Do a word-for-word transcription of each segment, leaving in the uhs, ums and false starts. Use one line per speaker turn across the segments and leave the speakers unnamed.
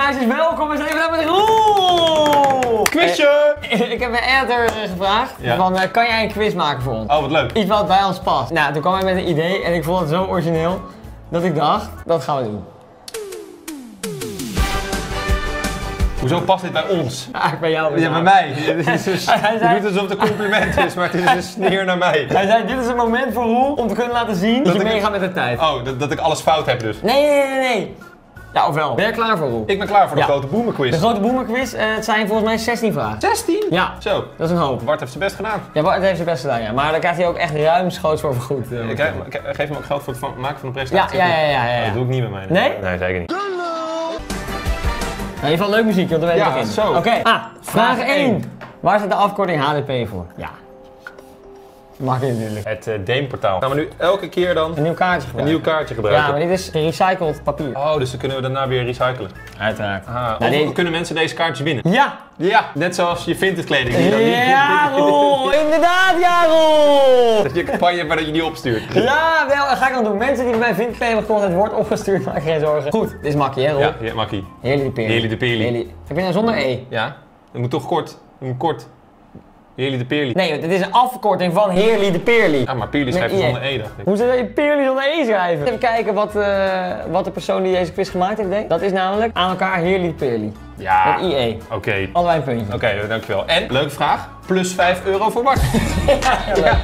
meisjes, welkom. We zijn even met Roel.
Quizje!
Ik heb een editor gevraagd
Ja.
van, uh, kan jij een quiz maken voor ons?
Oh, wat leuk.
Iets wat bij ons past. Nou, toen kwam hij met een idee en ik vond het zo origineel dat ik dacht, dat gaan we doen.
Hoezo past dit bij ons?
Ah, bij jou.
Ja, bij mij. Het is dus,
Hij
je
zei-
doet alsof het een compliment is, maar het is een sneer naar mij.
Hij zei, dit is een moment voor Roel om te kunnen laten zien dat,
Dat
je
ik-
meegaat met de tijd.
Oh, dat, dat ik alles fout heb dus.
Nee, nee, nee, nee. Ja, ofwel. Ben je er klaar voor, Roel?
Ik ben klaar voor de
Ja.
grote boomerquiz.
De grote boomerquiz, uh, het zijn volgens mij zestien vragen.
zestien?
Ja,
Zo,
dat is een hoop.
Bart heeft zijn best gedaan.
Ja, Bart heeft zijn best gedaan, ja. Maar daar krijgt hij ook echt ruimschoots voor vergoed. uh,
Ik krijg- ik geef hem ook geld voor het van- maken van de
Ja,
presentatie.
ja, ja, ja, ja,
Oh,
ja.
dat doe ik niet met mij.
Nee?
Nee, zeker niet.
Nou, je valt leuk muziek, want dan weet
Ja,
ik begin.
zo.
Oké, ah, vraag
Vraag
één. Waar staat de afkorting H D P voor? Ja. Mag je natuurlijk.
Het uh, Deemportaal. Gaan we nu elke keer dan
Een nieuw kaartje
een
gebruiken.
nieuw kaartje
Ja,
gebruiken?
maar dit is gerecycled papier.
Oh, dus dan kunnen we daarna weer recyclen.
Uiteraard.
Ah,
Nou,
of
die-
kunnen mensen deze kaartjes winnen?
Ja!
Ja, net zoals je vintage kleding. die je dan niet-
Ja, Roel! Inderdaad, ja, Roel!
Dat je campagne maar dat je die opstuurt.
Ja, wel, dat ga ik dan doen. Mensen die bij mij Vintage hebben gekocht, het wordt opgestuurd, maak je geen zorgen. Goed, dit is makkie, hè, Roel?
Ja, ja makkie.
Heerly de Peerly.
Heerly de Peerly.
Heerly- Heb je nou zonder E?
Ja, dat moet toch kort. Dat moet kort. Heerly de Peerly.
Nee, dit is een afkorting van Heerly de Peerly.
Ah, maar Peerly
Met
schrijft je
I E.
zonder E, dacht ik.
Hoe zou je Peerly zonder E schrijven? Even kijken wat, uh, wat de persoon die deze quiz gemaakt heeft denkt. Dat is namelijk aan elkaar Heerly de Peerly.
Ja.
Met I E.
Oké.
Allebei een puntje.
Oké, dankjewel. En, leuke vraag, plus vijf euro voor Bart.
Ja.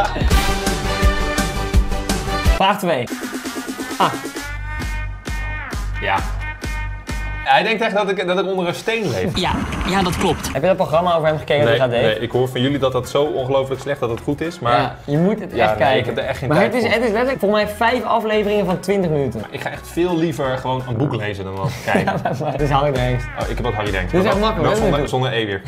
Vraag twee. Ah,
Ja. Hij denkt echt dat ik, dat ik onder een steen leef.
ja, ja, dat klopt. Heb je dat programma over hem gekeken
Nee,
dat hij gaat
nee, ik hoor van jullie dat dat zo ongelooflijk slecht dat het goed is, maar
Ja, je moet het
Ja,
echt
nee,
kijken.
ik heb er echt geen
maar
tijd
het is,
voor.
het is letterlijk volgens mij vijf afleveringen van twintig minuten.
ik ga echt veel liever gewoon een boek lezen dan wat kijken.
Ja, maar het is Harry de Hengst.
Oh, ik heb ook Harry Denks.
Dit is
maar
echt
wel-
makkelijk,
wel
hè,
Zonder,
dit?
zonder E weer.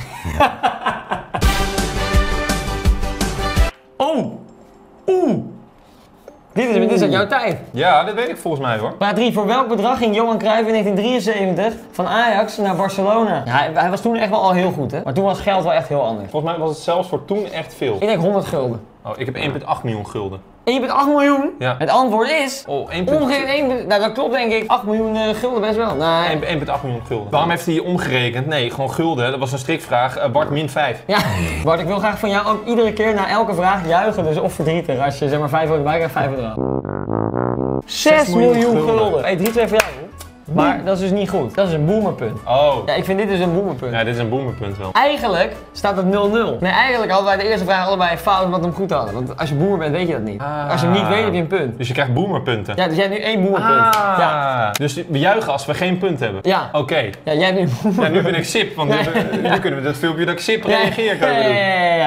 Oh! Oeh! Dit is, dit is uit jouw tijd.
Ja, dat weet ik volgens mij hoor.
Vraag drie. Voor welk bedrag ging Johan Cruijff in negentien drieënzeventig van Ajax naar Barcelona? Ja, hij, hij was toen echt wel al heel goed, hè? Maar toen was geld wel echt heel anders.
Volgens mij was het zelfs voor toen echt veel.
Ik denk honderd gulden.
Oh, ik heb één komma acht miljoen gulden.
En je bent acht miljoen?
Ja.
Het antwoord is...
Oh, één komma
Ongeveer één... Nou, dat klopt denk ik. acht miljoen uh, gulden best wel. Nee.
één komma acht miljoen gulden. Waarom heeft hij je omgerekend? Nee, gewoon gulden. Dat was een strikvraag. Uh, Bart min vijf.
Ja, Bart, ik wil graag van jou ook iedere keer na elke vraag juichen, dus of verdrietig. Als je zeg maar vijf euro erbij krijgt, vijf euro. zes miljoen
miljoen
gulden.
gulden.
Hey, drie twee voor jou. Maar dat is dus niet goed. Dat is een boomerpunt.
Oh.
Ja, ik vind dit dus een boomerpunt.
Ja, dit is een boomerpunt wel.
Eigenlijk staat het nul nul. Nee, eigenlijk hadden wij de eerste vraag allebei fout omdat we hem goed hadden. Want als je boomer bent, weet je dat niet.
Ah.
Als je hem niet weet, heb je een punt.
Dus je krijgt boomerpunten.
Ja, dus jij hebt nu één boomerpunt.
Ah.
Ja.
Dus we juichen als we geen punt hebben.
Ja.
Oké.
Ja, jij hebt nu een
Ja,
boomerpunt.
nu ben ik sip, want nu,
Ja.
nu kunnen we dat filmpje dat ik sip reageer
Ja,
kunnen
ja,
doen.
ja, ja, ja.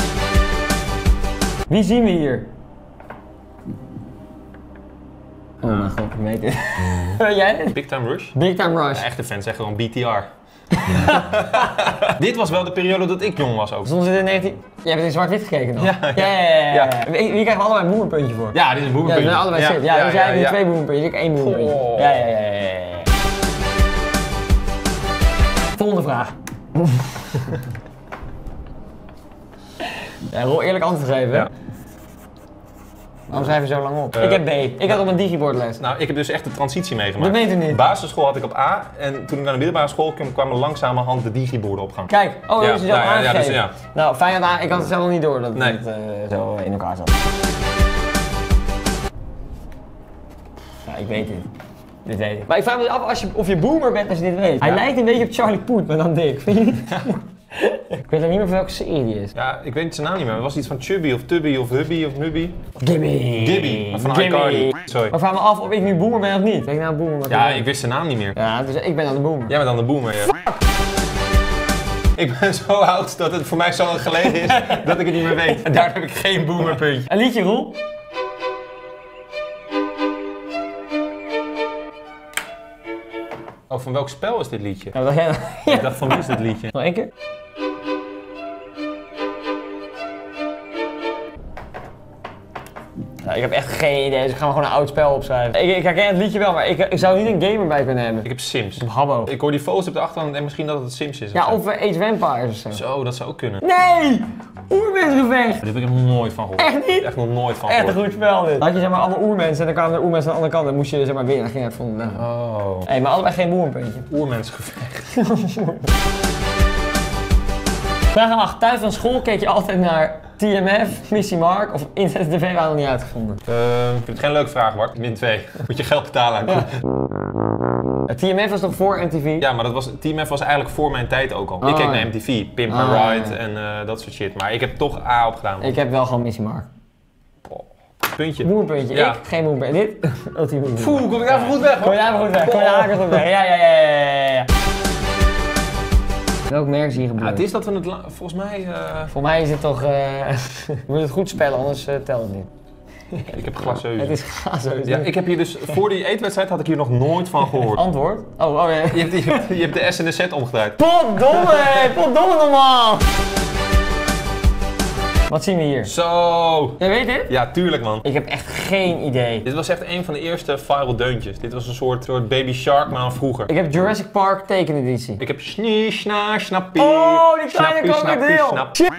Wie zien we hier? Oh mijn god, ik weet het. Weet jij het?
Big Time Rush?
Big Time Rush.
De echte fans zeggen gewoon B T R. Dit was wel de periode dat ik jong was ook.
Soms zit in negentien... Jij hebt in zwart-wit gekeken dan?
Ja, ja.
ja, ja, ja, ja.
Ja.
Wie, wie krijgt allebei een boemerpuntje voor?
Ja, dit is een
Ja, we
boemerpuntje.
zijn allebei sip. Ja, dus jij hebt nu
ja.
twee boemerpuntjes, ik één boemerpuntje.
Oh.
Ja, ja, ja, ja, ja, ja. Volgende vraag. Ja, Roel, eerlijk antwoord geven.
Ja.
Waarom schrijf je zo lang op?
Uh,
ik heb B. Ik had op een digibord les.
Nou, ik heb dus echt de transitie meegemaakt.
Dat meent u niet.
Basisschool had ik op A en toen ik naar de middelbare school kwam, kwamen langzamerhand de digiborden op gang.
Kijk, oh, dat
Ja,
is je zo
ja, ja, ja,
aangegeven.
dus ja.
Nou, fijn dat ik had het zelf nog niet door dat
Nee.
het uh, zo in elkaar zat. Ja, ik weet dit. Dit weet ik. Maar ik vraag me dus af als je, of je boomer bent als je dit weet. Hij
Ja.
lijkt een beetje op Charlie Poet, maar dan dik. Vind je niet? Ik weet ook niet meer van welke serie die is.
Ja, ik weet zijn naam niet meer. Het was iets van Chubby of Tubby of Hubby of Mubby.
Gibby.
Gibby, van
Gibby.
iCarly. Sorry.
Maar ik vraag me af of ik nu boomer ben of niet. Ben ik nou boomer?
Ja, ik wist zijn naam niet meer.
Ja, dus ik ben dan de boomer.
Jij bent dan de boomer, ja. Ik ben zo oud dat het voor mij zo lang geleden is dat ik het niet meer weet. En daar heb ik geen boomerpuntje.
Een liedje, Roel?
Oh, van welk spel is dit liedje?
Ja, wat dacht jij dan?
Ik dacht van wie is dit liedje?
Nog één keer? Ja, ik heb echt geen idee, dus ik ga maar gewoon een oud spel opschrijven. Ik, ik herken het liedje wel, maar ik, ik zou er niet een gamer bij kunnen hebben.
Ik heb Sims.
Habbo.
Ik hoor die foto's op de achtergrond en misschien dat het Sims is.
Ja,
zo.
of uh, Age of Empires of zo.
Zo, dat zou ook kunnen.
Nee! Oermensgevecht.
Daar heb ik nog nooit van gehoord.
Echt niet?
Echt nog nooit van
Echt
gehoord.
een goed spel dit. Had je zeg maar allemaal oermensen en dan kwamen de oermensen aan de andere kant. Dan moest je zeg maar winnen. Dan ging het van de...
Oh.
Hé, hey, maar allebei geen boerenpuntje.
Oermensgevecht.
Vraag acht. Thuis van school keek je altijd naar T M F, Missie Mark of Internet T V waren nog niet uitgevonden?
Uh, ik vind het geen leuke vraag, Bart. Min twee. Moet je geld betalen aan.
Ja. T M F was toch voor M T V?
Ja, maar dat was, T M F was eigenlijk voor mijn tijd ook al.
Oh,
ik keek
ja.
naar M T V, Pimp
Oh,
My Ride
ja.
en uh, dat soort shit. Maar ik heb toch A opgedaan. Man.
Ik heb wel gewoon Missie Mark.
Oh, puntje.
Boerpuntje.
Ja.
Ik, geen boerpuntje. Dit? Ultieme boerpuntje.
Poeh, kom ik even goed weg, hoor.
Kom jij even goed weg. Kom jij even goed weg. Ja, ja, ja, ja, ja. Welk merk is hier gebeurd?
Ja, het is dat we het la- volgens mij... Uh...
Voor mij is het toch... Uh, je moet het goed spellen, anders uh, telt het niet.
Ik heb glaseus.
Het is glaseus.
Ja, ik heb hier dus... Voor die eetwedstrijd had ik hier nog nooit van gehoord.
Antwoord? Oh, oh ja.
Je hebt, je, hebt, je hebt de S en de Z omgedraaid.
Potdomme, potdomme normaal! Wat zien we hier?
Zo!
Jij weet dit?
Ja, tuurlijk man.
Ik heb echt geen idee.
Dit was echt een van de eerste viral deuntjes. Dit was een soort, soort Baby Shark, maar dan vroeger.
Ik heb Jurassic Park tekeneditie.
Ik heb Snee, Sna, Snappie.
Oh, die kleine
Snappie,
krokodil!
snap.
Shit!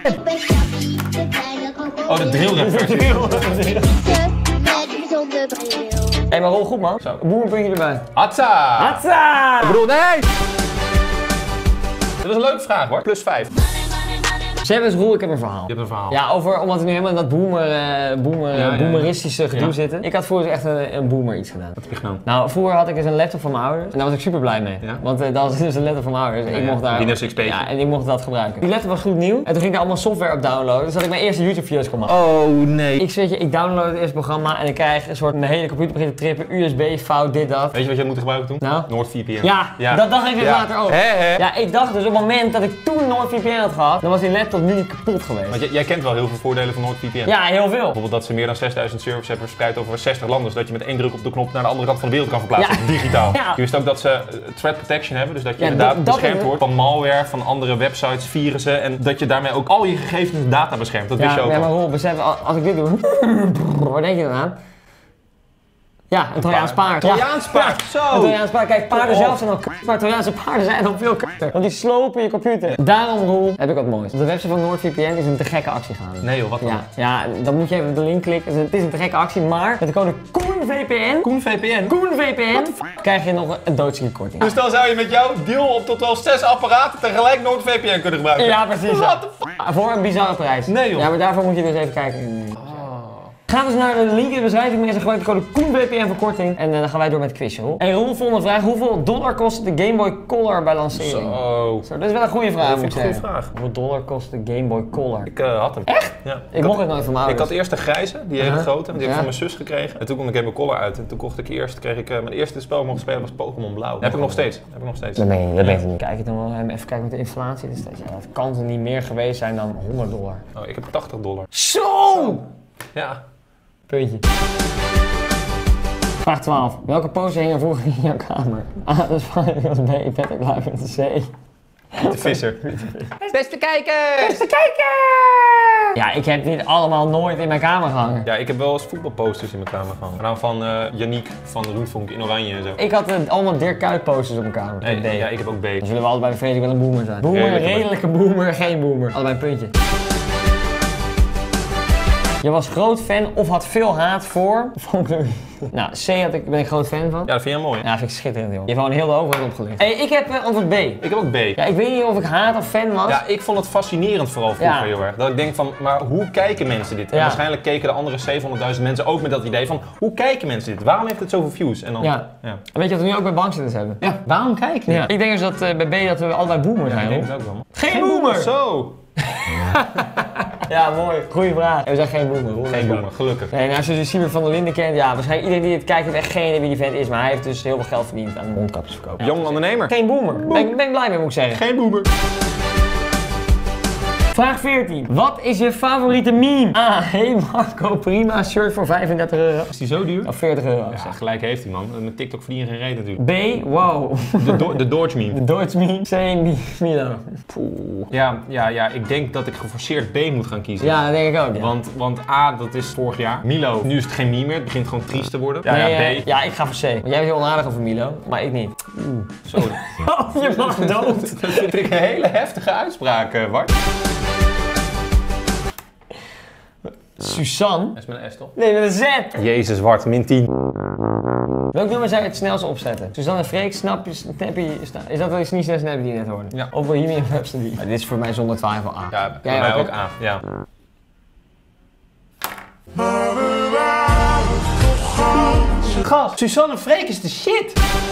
Oh, de drillrefversie.
Hé, hey, maar rol goed man.
Zo.
Boerenpuntje erbij.
Hatsa!
Hatsa!
Ik bedoel, nee! Dit was een leuke vraag hoor. Plus vijf.
Seven's Rule, ik heb een verhaal.
Je hebt een verhaal.
Ja, over, omdat we nu helemaal in dat boomer, uh, boomer,
Ja, ja, ja.
boomeristische gedoe
Ja.
zitten. Ik had vroeger echt een, een boomer iets gedaan.
Wat heb je gedaan?
Nou, vroeger had ik dus een laptop van mijn ouders en daar was ik super blij mee.
Ja.
Want uh, dat was dus een laptop van mijn ouders en
Ja,
ik
ja.
mocht daar...
Windows X P.
Ja, en ik mocht dat gebruiken. Die laptop was goed nieuw en toen ging ik daar allemaal software op downloaden. Dus dat ik mijn eerste YouTube video's kon maken.
Oh nee.
Ik weet je, ik download het eerste programma en ik krijg een soort, mijn hele computer begint te trippen, U S B, fout, dit, dat.
Weet je wat je moet gebruiken toen?
Nou?
NordVPN.
Ja,
Ja.
dat dacht ik weer
Ja.
later ook.
Hè, hè?
Ja, ik dacht dus op het moment dat ik toen NordVPN had gehad, dan was die laptop nu niet kapot geweest.
Want jij, jij kent wel heel veel voordelen van NordVPN.
Ja, heel veel.
Bijvoorbeeld dat ze meer dan zesduizend servers hebben verspreid over zestig landen, zodat je met één druk op de knop naar de andere kant van de wereld kan verplaatsen.
Ja.
Digitaal.
Ja.
Je wist ook dat ze uh, threat protection hebben, dus dat je
Ja,
inderdaad
dat- dat
beschermd
is-
wordt van malware, van andere websites, virussen en dat je daarmee ook al je gegevens en data beschermt. Dat wist je
Ja,
ook
ja,
al.
maar Roel, besef, als ik dit doe, waar denk je dan aan? Ja, een Trojaans paard.
Trojaans paard,
Ja,
zo.
Een Trojaans paard. Kijk, paarden
Kom op.
zelf zijn al kut, maar Trojaanse paarden zijn nog veel kutter. Want die slopen je computer. Daarom, Roel, heb ik wat moois. Op de website van NordVPN is een te gekke actie gaande.
Nee joh, wat dan?
Ja, ja, dan moet je even op de link klikken. Het is een te gekke actie, maar met de code KOENVPN,
Koen V P N.
KOENVPN, krijg je nog een doodschietkorting.
Dus dan zou je met jouw deal op tot wel zes apparaten tegelijk NordVPN kunnen gebruiken.
Ja, precies.
What the f***?
Voor een bizarre prijs.
Nee, joh.
Ja, maar daarvoor moet je dus even kijken. Ga dus naar de link in de beschrijving, mensen gebruik de code KOENVPN voor korting. En uh, dan gaan wij door met het quizje, Roel. En Roel, volgende vraag. Hoeveel dollar kost de Game Boy Color bij lancering?
Zo.
Zo, dat is wel een goede vraag,
Dat
moet ik
vind ik een
zeggen.
goede vraag.
Hoeveel dollar kost de Game Boy Color?
Ik uh, had hem.
Echt?
Ja.
Ik mocht het nooit van mijn
Ik
ouders.
had eerst de grijze, die hele
Uh-huh.
grote, die heb ik
Ja.
van mijn zus gekregen. En toen kwam de Game Boy Color uit en toen kocht ik eerst, kreeg ik, uh, mijn eerste spel dat ik mocht spelen was Pokémon Blauw. Dat heb ik nog steeds. Dat heb ik nog steeds.
Dat ben je, dat ben je niet. Kijk het dan wel, even kijken met de inflatie. Dus dat, ja, dat kan er niet meer geweest zijn dan honderd dollar.
Oh, ik heb tachtig dollar.
Zo!
Ja.
Puntje. Vraag twaalf. Welke pose hing er vroeger in jouw kamer? A, de Spaniërs, B, Patrick Kluivert, C.
De visser.
Beste kijkers! Beste kijkers! Ja, ik heb dit allemaal nooit in mijn kamer gehangen.
Ja, ik heb wel eens voetbalposters in mijn kamer gehangen. Nou van uh, Yannick van Roenvonk in oranje en zo.
Ik had uh, allemaal Dirk Kuyt posters op mijn kamer.
Nee,
met B.
ja, ik heb ook B.
Dan zullen we allebei vrezen wel een boomer zijn. Boomer,
Redelijke
redelijke boomer, geen boomer. Allebei een puntje. Je was groot fan of had veel haat voor... Nou, C had ik, ben ik groot fan van.
Ja, dat vind jij mooi. Hè?
Ja, vind ik schitterend, joh. Je hebt gewoon heel de overheid opgelicht. Hey, ik heb uh, antwoord B.
Ik heb ook B.
Ja, ik weet niet of ik haat of fan was.
Ja, ik vond het fascinerend vooral vroeger
Ja.
heel erg. Dat ik denk van, maar hoe kijken mensen dit? En
Ja.
waarschijnlijk keken de andere zevenhonderdduizend mensen ook met dat idee van, hoe kijken mensen dit? Waarom heeft het zoveel views? En dan,
Ja.
ja.
En weet je wat we nu ook bij bankzitters hebben?
Ja, waarom kijken?
Ja. Ik denk dus dat uh, bij B dat we allebei boomer
Ja,
zijn,
ik denk
hoor.
het ook wel. Man.
Geen boomer!
Zo!
Ja, mooi. Goeie vraag. Ja, we zijn geen boomer, hoor.
Geen boomer, gelukkig.
Nee, nou, als je de Siebert van der Linden kent, ja, waarschijnlijk iedereen die het kijkt heeft echt geen idee wie die vent is, maar hij heeft dus heel veel geld verdiend aan mondkapjes verkopen.
Jong ondernemer.
Geen boomer. Ben ik ben ik blij mee, moet ik zeggen.
Geen boomer.
Vraag veertien. Wat is je favoriete meme? A. Hey Marco, prima shirt voor vijfendertig euro.
Is die zo duur?
Of veertig euro.
Ja, gelijk heeft hij man. Met TikTok verdien je geen reden natuurlijk.
B. Wow.
De, do de Dodge meme.
De Duits meme. C. Mi- Milo.
Poeh. Ja, ja, ja, ik denk dat ik geforceerd B moet gaan kiezen.
Ja, dat denk ik ook. Ja.
Want, want A, dat is vorig jaar. Milo, nu is het geen meme meer. Het begint gewoon triest te worden. Ja,
Nee,
ja,
eh,
B.
ja, ik ga voor C. Want jij bent heel onaardig over Milo, maar ik niet.
Zo.
Oh, je mag dood.
Dat vind ik een hele heftige uitspraak, uh, Bart.
Suzanne?
Dat is met een S toch?
Nee, met een Z.
Jezus, Wart, min tien.
Welk nummer zou je het snelst opzetten? Suzanne en Freek, snap je, snap je, is dat wel eens niet snel snappen die je net hoorde?
Ja.
Of Bohemian Rhapsody? Ja, dit is voor mij zonder twijfel A.
Ja, bij
Jij
mij
ook,
ook
hè?
A. Ja. Gast, Suzanne Freek is de shit!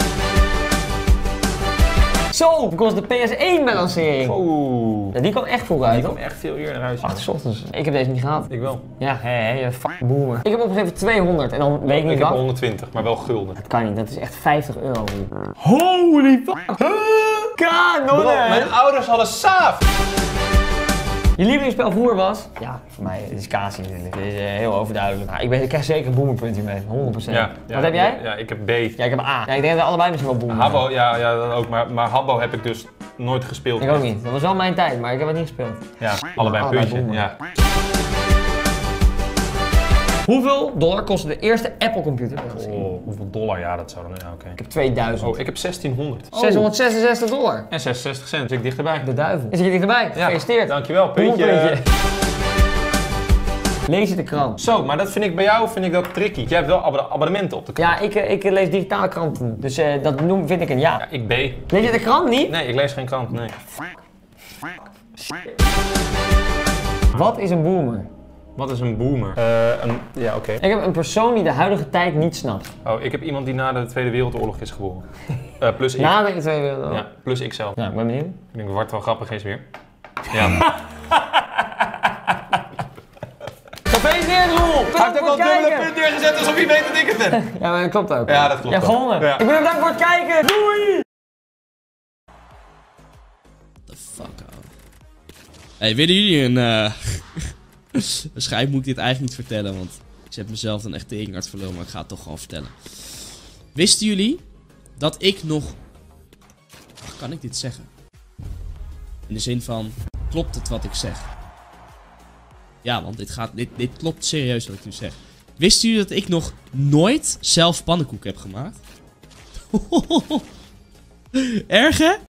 Zo, dat was de P S één bij lancering.
Oeh.
Ja, die kwam echt vroeg uit,
Die
hoor.
kwam echt veel eerder uit.
acht uur ochtends. Ik heb deze niet gehad.
Ik wel.
Ja, hé, hé, je fucking boomer. Ik heb opgegeven tweehonderd en dan weet ik niet
Ik heb
wat.
honderdtwintig, maar wel gulden.
Dat kan niet, dat is echt vijftig euro. Holy fuck! Kanon, hè?
Mijn ouders hadden saaf!
Je lievelingsspel vroeger was? Ja, voor mij het is Kasi natuurlijk. Dit is uh, heel overduidelijk. Maar ik, ben, ik krijg zeker een boomerpunt hiermee, honderd procent.
Ja, ja,
Wat heb jij?
Ja, ik heb B.
Ja, ik heb A. Ja, ik denk dat we allebei misschien wel boomer zijn.
Habbo, ja, ja, dat ook. Maar, maar Habbo heb ik dus nooit gespeeld.
Ik ook niet. Dat was wel mijn tijd, maar ik heb het niet gespeeld.
Ja, allebei een
Allebei
puntje.
boomer.
Ja.
Hoeveel dollar kostte de eerste Apple computer?
Oh, hoeveel dollar? Ja, dat zou dan... Ja, oké.
Ik heb tweeduizend.
Oh, ik heb zestienhonderd.
zeshonderdzesenzestig dollar.
En zesenzestig cent, zit ik dichterbij.
De duivel. Is je dichterbij?
Ja,
Gefeliciteerd.
dankjewel, puntje.
Puntje. Lees je de krant?
Zo, maar dat vind ik bij jou vind ik dat tricky. Jij hebt wel abonne- abonnementen op de krant.
Ja, ik, eh, ik lees digitale kranten. Dus uh, dat noem, vind ik een ja.
Ja, ik B.
Lees je de krant niet?
Nee, ik lees geen krant, nee.
Wat is een boomer?
Wat is een boomer? Uh, een, ja, oké.
Ik heb een persoon die de huidige tijd niet snapt.
Oh, ik heb iemand die na de Tweede Wereldoorlog is geboren. Uh, plus ik.
Na de Tweede Wereldoorlog?
Ja, plus ik zelf.
Ja, ik ben benieuwd.
Ik denk dat Wart wel grappig is weer. Ja.
Gefeliciteerd, Roel!
Hij heeft ook al dubbele punt neergezet alsof hij weet dat ik het ben.
Ja, maar dat klopt ook.
Ja, dat klopt
Je hebt
ook.
gewonnen.
Ja.
Ik ben bedankt voor het kijken. Doei!
The fuck out. Hey, willen jullie een... Uh... Waarschijnlijk moet ik dit eigenlijk niet vertellen, want ik heb mezelf dan echt tegenhard verloren, maar ik ga het toch gewoon vertellen. Wisten jullie dat ik nog... Ach, kan ik dit zeggen? In de zin van, klopt het wat ik zeg? Ja, want dit, gaat, dit, dit klopt serieus wat ik nu zeg. Wisten jullie dat ik nog nooit zelf pannenkoek heb gemaakt? Erg, hè?